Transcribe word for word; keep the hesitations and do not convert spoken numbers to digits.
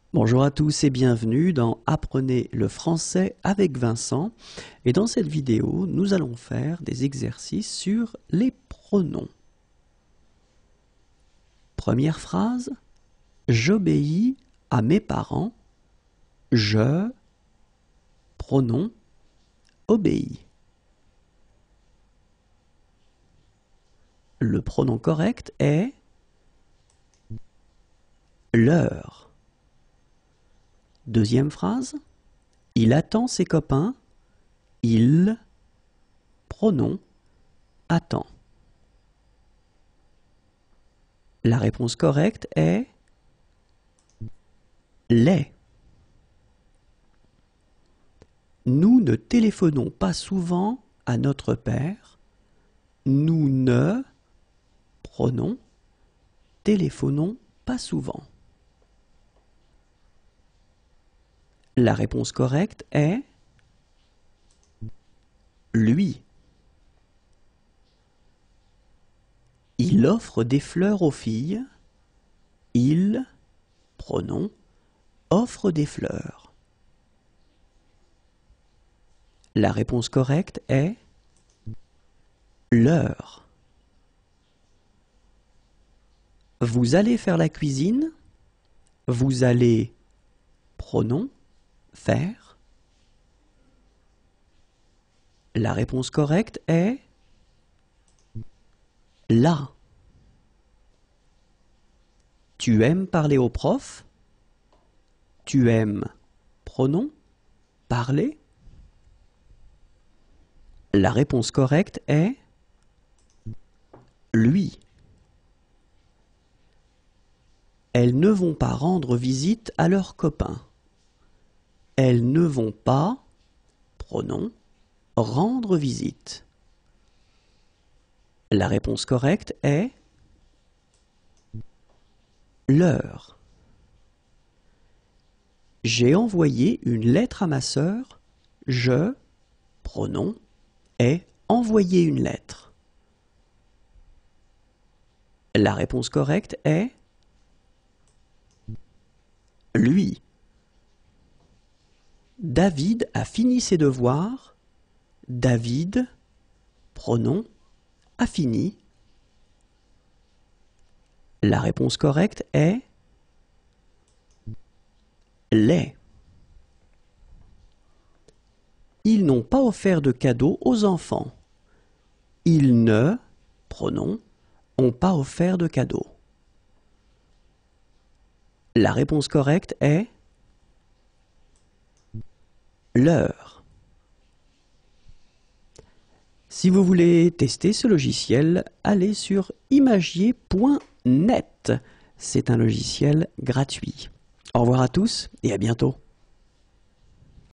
Bonjour à tous et bienvenue dans Apprenez le français avec Vincent. Et dans cette vidéo, nous allons faire des exercices sur les pronoms. Première phrase, j'obéis à mes parents. Je, pronom, obéis. Le pronom correct est leur. Deuxième phrase, il attend ses copains. Il, pronom, attend. La réponse correcte est les. Nous ne téléphonons pas souvent à notre père. Nous ne, pronom, téléphonons pas souvent. La réponse correcte est lui. Il offre des fleurs aux filles. Il, pronom, offre des fleurs. La réponse correcte est leur. Vous allez faire la cuisine. Vous allez, pronom, faire. La réponse correcte est la. Tu aimes parler au prof? Tu aimes, pronom, parler. La réponse correcte est lui. Elles ne vont pas rendre visite à leurs copains. Elles ne vont pas, pronom, rendre visite. La réponse correcte est leur. J'ai envoyé une lettre à ma sœur. Je, pronom, ai envoyé une lettre. La réponse correcte est lui. David a fini ses devoirs. David, pronom, a fini. La réponse correcte est les. Ils n'ont pas offert de cadeaux aux enfants. Ils ne, pronom, ont pas offert de cadeaux. La réponse correcte est leur. Si vous voulez tester ce logiciel, allez sur imagier point net. C'est un logiciel gratuit. Au revoir à tous et à bientôt.